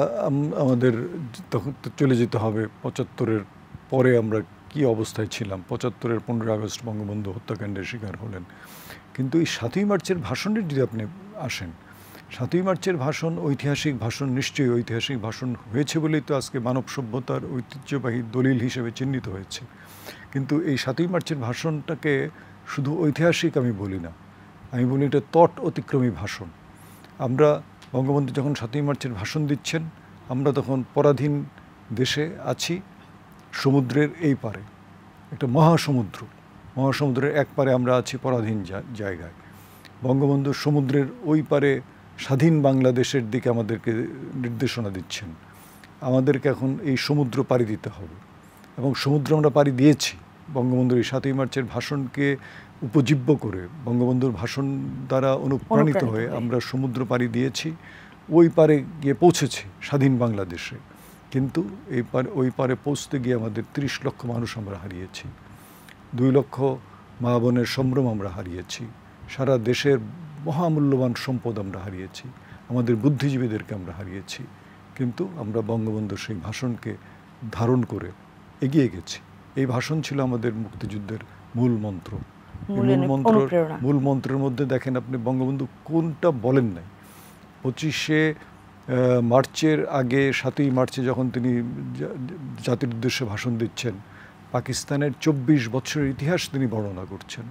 আমাদের তখন তো চলে যেতে হবে পঁচাত্তরের পরে আমরা কি অবস্থায় ছিলাম। পঁচাত্তরের পনেরোই আগস্ট বঙ্গবন্ধু হত্যাকাণ্ডের শিকার হলেন। কিন্তু এই সাতই মার্চের ভাষণের যদি আপনি আসেন, সাতই মার্চের ভাষণ ঐতিহাসিক ভাষণ, নিশ্চয়ই ঐতিহাসিক ভাষণ হয়েছে বলেই তো আজকে মানব সভ্যতার ঐতিহ্যবাহী দলিল হিসেবে চিহ্নিত হয়েছে। কিন্তু এই সাতই মার্চের ভাষণটাকে শুধু ঐতিহাসিক আমি বলি না, আমি বলি এটা তট অতিক্রমী ভাষণ। আমরা বঙ্গবন্ধু যখন সাতই মার্চের ভাষণ দিচ্ছেন, আমরা তখন পরাধীন দেশে আছি, সমুদ্রের এই পারে, একটা মহাসমুদ্র, মহাসমুদ্রের এক পারে আমরা আছি পরাধীন জায়গায়। বঙ্গবন্ধু সমুদ্রের ওই পারে স্বাধীন বাংলাদেশের দিকে আমাদেরকে নির্দেশনা দিচ্ছেন। আমাদেরকে এখন এই সমুদ্র পাড়ি দিতে হবে এবং সমুদ্র আমরা পাড়ি দিয়েছি। বঙ্গবন্ধুর এই সাতই মার্চের ভাষণকে উপজীব্য করে, বঙ্গবন্ধুর ভাষণ দ্বারা অনুপ্রাণিত হয়ে আমরা সমুদ্র পাড়ি দিয়েছি, ওই পারে গিয়ে পৌঁছেছি স্বাধীন বাংলাদেশে। কিন্তু এই পারে ওই পারে পৌঁছতে গিয়ে আমাদের ত্রিশ লক্ষ মানুষ আমরা হারিয়েছি, দুই লক্ষ মা বোনের সম্ভ্রম আমরা হারিয়েছি, সারা দেশের মহামূল্যবান সম্পদ আমরা হারিয়েছি, আমাদের বুদ্ধিজীবীদেরকে আমরা হারিয়েছি। কিন্তু আমরা বঙ্গবন্ধুর সেই ভাষণকে ধারণ করে এগিয়ে গেছি। এই ভাষণ ছিল আমাদের মুক্তিযুদ্ধের মূল মন্ত্র। মূল মন্ত্র মূল মন্ত্রের মধ্যে দেখেন আপনি বঙ্গবন্ধু কোনটা বলেন নাই। পঁচিশে মার্চের আগে সাতই মার্চে যখন তিনি জাতির উদ্দেশ্যে ভাষণ দিচ্ছেন, পাকিস্তানের চব্বিশ বছরের ইতিহাস তিনি বর্ণনা করছেন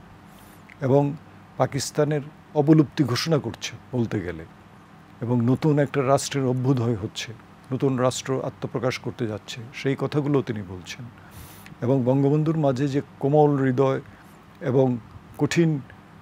এবং পাকিস্তানের অবলুপ্তি ঘোষণা করছে বলতে গেলে, এবং নতুন একটা রাষ্ট্রের অভ্যুদয় হচ্ছে, নতুন রাষ্ট্র আত্মপ্রকাশ করতে যাচ্ছে, সেই কথাগুলো তিনি বলছেন। এবং বঙ্গবন্ধুর মাঝে যে কোমল হৃদয় এবং কঠিন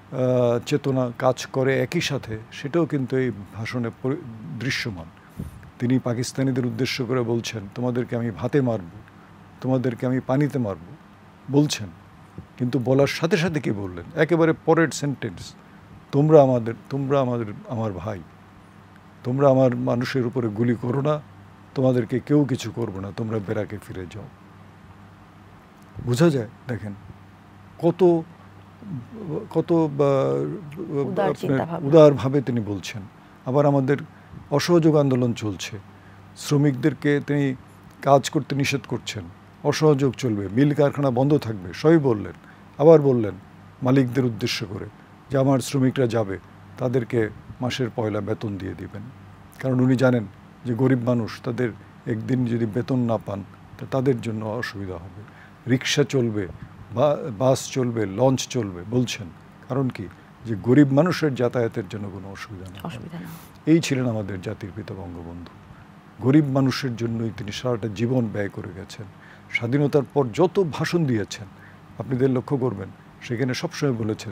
চেতনা কাজ করে একই সাথে, সেটাও কিন্তু এই ভাষণে দৃশ্যমান। তিনি পাকিস্তানিদের উদ্দেশ্য করে বলছেন, তোমাদেরকে আমি ভাতে মারব, তোমাদেরকে আমি পানিতে মারব বলছেন। কিন্তু বলার সাথে সাথে কি বললেন, একেবারে পরের সেন্টেন্স, তোমরা আমাদের তোমরা আমাদের আমার ভাই, তোমরা আমার মানুষের উপরে গুলি করো না, তোমাদেরকে কেউ কিছু করবো না, তোমরা বেরাকে ফিরে যাও। বোঝা যায় দেখেন কত কত উদারভাবে তিনি বলছেন। আবার আমাদের অসহযোগ আন্দোলন চলছে, শ্রমিকদেরকে তিনি কাজ করতে নিষেধ করছেন, অসহযোগ চলবে, মিল কারখানা বন্ধ থাকবে, সবই বললেন। আবার বললেন মালিকদের উদ্দেশ্য করে যে আমার শ্রমিকরা যাবে, তাদেরকে মাসের পয়লা বেতন দিয়ে দিবেন। কারণ উনি জানেন যে গরিব মানুষ, তাদের একদিন যদি বেতন না পান তা তাদের জন্য অসুবিধা হবে। রিক্সা চলবে, বাস চলবে, লঞ্চ চলবে বলছেন। কারণ কি, যে গরিব মানুষের যাতায়াতের জন্য কোনো অসুবিধা নেই। এই ছিলেন আমাদের জাতির পিতা বঙ্গবন্ধু। গরিব মানুষের জন্যই তিনি সারাটা জীবন ব্যয় করে গেছেন। স্বাধীনতার পর যত ভাষণ দিয়েছেন আপনাদের লক্ষ্য করবেন, সেখানে সবসময় বলেছেন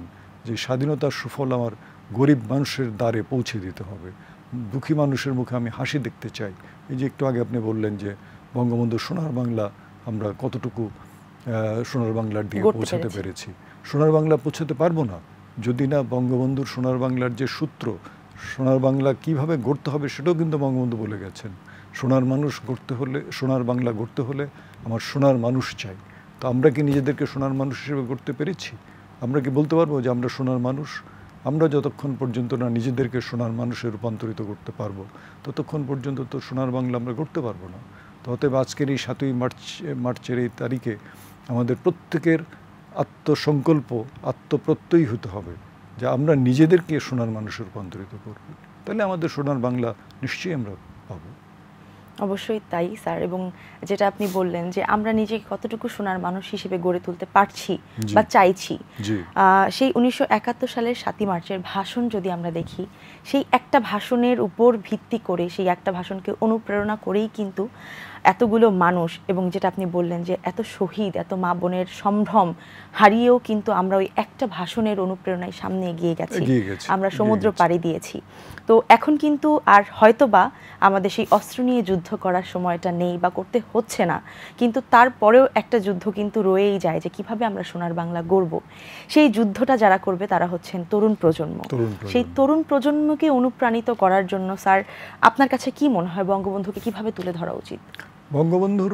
যে স্বাধীনতার সুফল আমার গরিব মানুষের দ্বারে পৌঁছে দিতে হবে, দুঃখী মানুষের মুখে আমি হাসি দেখতে চাই। এই যে একটু আগে আপনি বললেন যে বঙ্গবন্ধু সোনার বাংলা আমরা কতটুকু সোনার বাংলার দিয়ে পৌঁছাতে পেরেছি। সোনার বাংলা পৌঁছাতে পারবো না যদি না বঙ্গবন্ধুর সোনার বাংলার যে সূত্র, সোনার বাংলা কিভাবে গড়তে হবে সেটাও কিন্তু বঙ্গবন্ধু বলে গেছেন। সোনার মানুষ গড়তে হলে, সোনার বাংলা গড়তে হলে আমার সোনার মানুষ চাই। তো আমরা কি নিজেদেরকে সোনার মানুষ হিসেবে গড়তে পেরেছি? আমরা কি বলতে পারবো যে আমরা সোনার মানুষ? আমরা যতক্ষণ পর্যন্ত না নিজেদেরকে সোনার মানুষে রূপান্তরিত করতে পারবো ততক্ষণ পর্যন্ত তো সোনার বাংলা আমরা গড়তে পারবো না। তো অতএব আজকের এই সাতই মার্চ মার্চের এই তারিখে আমাদের প্রত্যেকের আত্মসংকল্প, আত্মপ্রত্যয়ী হতে হবে যে আমরা নিজেদেরকে সোনার মানুষে রূপান্তরিত করব, তাহলে আমাদের সোনার বাংলা নিশ্চয়ই আমরা পাবো। অবশ্যই তাই স্যার, এবং যেটা আপনি বললেন যে আমরা নিজেকে কতটুকু সোনার মানুষ হিসেবে গড়ে তুলতে পারছি বা চাইছি, সেই উনিশশো একাত্তর সালের সাতই মার্চের ভাষণ যদি আমরা দেখি, সেই একটা ভাষণের উপর ভিত্তি করে, সেই একটা ভাষণকে অনুপ্রেরণা করেই কিন্তু এতগুলো মানুষ, এবং যেটা আপনি বললেন যে এত শহীদ, এত মা বোনের সম্ভ্রম হারিয়েও কিন্তু আমরা ওই একটা ভাষণের অনুপ্রেরণায় সামনে এগিয়ে গেছি, আমরা সমুদ্র পাড়ি দিয়েছি। তো এখন কিন্তু আর হয়তোবা আমাদের সেই অস্ত্র নিয়ে যুদ্ধ করার সময়টা নেই বা করতে হচ্ছে না, কিন্তু তারপরেও একটা যুদ্ধ কিন্তু রয়েই যায় যে কিভাবে আমরা সোনার বাংলা গড়ব। সেই যুদ্ধটা যারা করবে তারা হচ্ছেন তরুণ প্রজন্ম। সেই তরুণ প্রজন্মকে অনুপ্রাণিত করার জন্য স্যার আপনার কাছে কি মনে হয় বঙ্গবন্ধুকে কিভাবে তুলে ধরা উচিত? বঙ্গবন্ধুর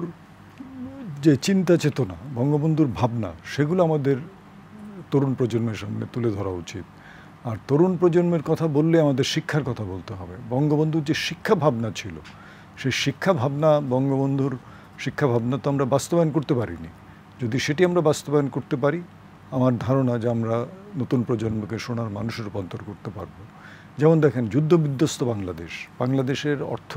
যে চিন্তা চেতনা, বঙ্গবন্ধুর ভাবনা, সেগুলো আমাদের তরুণ প্রজন্মের সামনে তুলে ধরা উচিত। আর তরুণ প্রজন্মের কথা বললে আমাদের শিক্ষার কথা বলতে হবে। বঙ্গবন্ধুর যে শিক্ষা ভাবনা ছিল, সেই শিক্ষা ভাবনা, বঙ্গবন্ধুর শিক্ষা ভাবনা তো আমরা বাস্তবায়ন করতে পারিনি। যদি সেটি আমরা বাস্তবায়ন করতে পারি, আমার ধারণা যে আমরা নতুন প্রজন্মকে সোনার মানুষের রূপান্তর করতে পারব। যেমন দেখেন, যুদ্ধ বিধ্বস্ত বাংলাদেশ, বাংলাদেশের অর্থ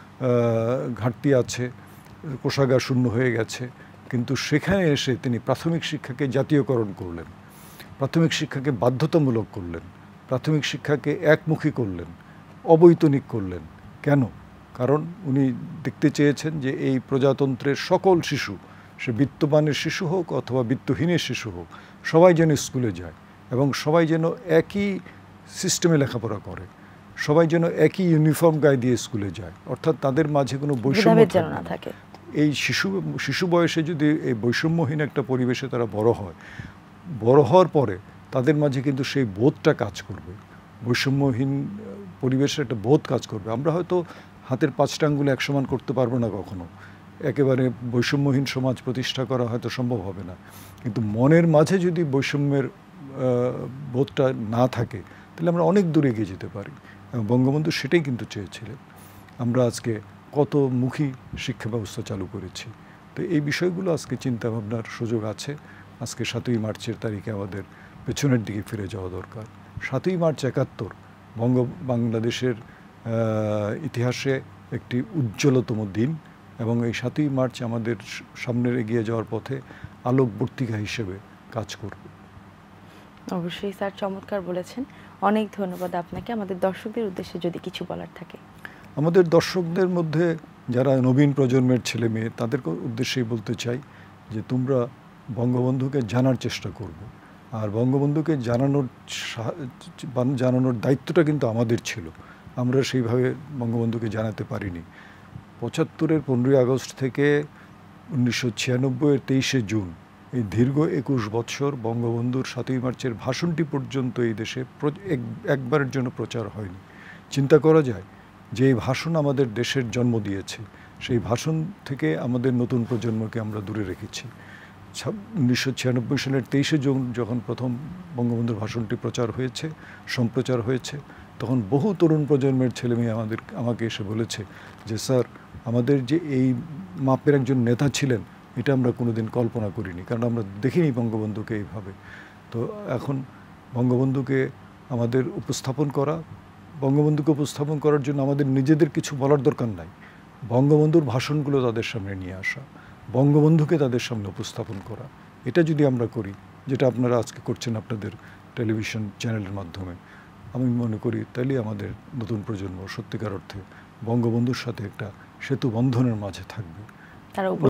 ঘাটতি আছে, কোষাগার শূন্য হয়ে গেছে, কিন্তু সেখানে এসে তিনি প্রাথমিক শিক্ষাকে জাতীয়করণ করলেন, প্রাথমিক শিক্ষাকে বাধ্যতামূলক করলেন, প্রাথমিক শিক্ষাকে একমুখী করলেন, অবৈতনিক করলেন। কেন? কারণ উনি দেখতে চেয়েছেন যে এই প্রজাতন্ত্রের সকল শিশু, সে বিত্তবানের শিশু হোক অথবা বিত্তহীনের শিশু হোক, সবাই যেন স্কুলে যায় এবং সবাই যেন একই সিস্টেমে লেখাপড়া করে, সবাই যেন একই ইউনিফর্ম গায়ে দিয়ে স্কুলে যায়, অর্থাৎ তাদের মাঝে কোনো বৈষম্য না থাকে। এই শিশু শিশু বয়সে যদি এই বৈষম্যহীন একটা পরিবেশে তারা বড় হয়, বড় হওয়ার পরে তাদের মাঝে কিন্তু সেই বোধটা কাজ করবে, বৈষম্যহীন পরিবেশের একটা বোধ কাজ করবে। আমরা হয়তো হাতের পাঁচটা আঙ্গুল এক সমান করতে পারবো না কখনো, একেবারে বৈষম্যহীন সমাজ প্রতিষ্ঠা করা হয়তো সম্ভব হবে না, কিন্তু মনের মাঝে যদি বৈষম্যের বোধটা না থাকে তাহলে আমরা অনেক দূরে এগিয়ে যেতে পারি। বঙ্গবন্ধু সেটাই কিন্তু চেয়েছিলেন। আমরা আজকে কত মুখী শিক্ষা ব্যবস্থা চালু করেছি। তো এই বিষয়গুলো আজকে চিন্তাভাবনার সুযোগ আছে। আজকে সাতই মার্চের তারিখে আমাদের পেছনের দিকে ফিরে যাওয়া দরকার। সাতই মার্চ একাত্তর বঙ্গ বাংলাদেশের ইতিহাসে একটি উজ্জ্বলতম দিন, এবং এই সাতই মার্চ আমাদের সামনের এগিয়ে যাওয়ার পথে আলোকবর্তিকা হিসেবে কাজ করবে। অবশ্যই স্যার, চমৎকার বলেছেন। অনেক ধন্যবাদ আপনাকে। আমাদের দর্শকদের উদ্দেশ্যে যদি কিছু বলার থাকে। আমাদের দর্শকদের মধ্যে যারা নবীন প্রজন্মের ছেলে মেয়ে, তাদের উদ্দেশ্যেই বলতে চাই যে তোমরা বঙ্গবন্ধুকে জানার চেষ্টা করবে। আর বঙ্গবন্ধুকে জানানোর জানানোর দায়িত্বটা কিন্তু আমাদের ছিল, আমরা সেইভাবে বঙ্গবন্ধুকে জানাতে পারিনি। পঁচাত্তরের পনেরোই আগস্ট থেকে উনিশশো ছিয়ানব্বইয়ের তেইশে জুন, এই দীর্ঘ একুশ বৎসর বঙ্গবন্ধুর সাতই মার্চের ভাষণটি পর্যন্ত এই দেশে একবারের জন্য প্রচার হয়নি। চিন্তা করা যায় যে এই ভাষণ আমাদের দেশের জন্ম দিয়েছে, সেই ভাষণ থেকে আমাদের নতুন প্রজন্মকে আমরা দূরে রেখেছি। উনিশশো ছিয়ানব্বই সালের তেইশে জুন যখন প্রথম বঙ্গবন্ধুর ভাষণটি প্রচার হয়েছে, সম্প্রচার হয়েছে, তখন বহু তরুণ প্রজন্মের ছেলেমেয়ে আমাদের আমাকে এসে বলেছে যে স্যার, আমাদের যে এই মাপের একজন নেতা ছিলেন এটা আমরা কোনোদিন কল্পনা করিনি, কারণ আমরা দেখিনি বঙ্গবন্ধুকে এইভাবে। তো এখন বঙ্গবন্ধুকে আমাদের উপস্থাপন করা, বঙ্গবন্ধুকে উপস্থাপন করার জন্য আমাদের নিজেদের কিছু বলার দরকার নাই, বঙ্গবন্ধুর ভাষণগুলো তাদের সামনে নিয়ে আসা, বঙ্গবন্ধুকে তাদের সামনে উপস্থাপন করা, এটা যদি আমরা করি, যেটা আপনারা আজকে করছেন আপনাদের টেলিভিশন চ্যানেলের মাধ্যমে, আমি মনে করি তাহলেই আমাদের নতুন প্রজন্ম সত্যিকার অর্থে বঙ্গবন্ধুর সাথে একটা সেতু বন্ধনের মাঝে থাকবে।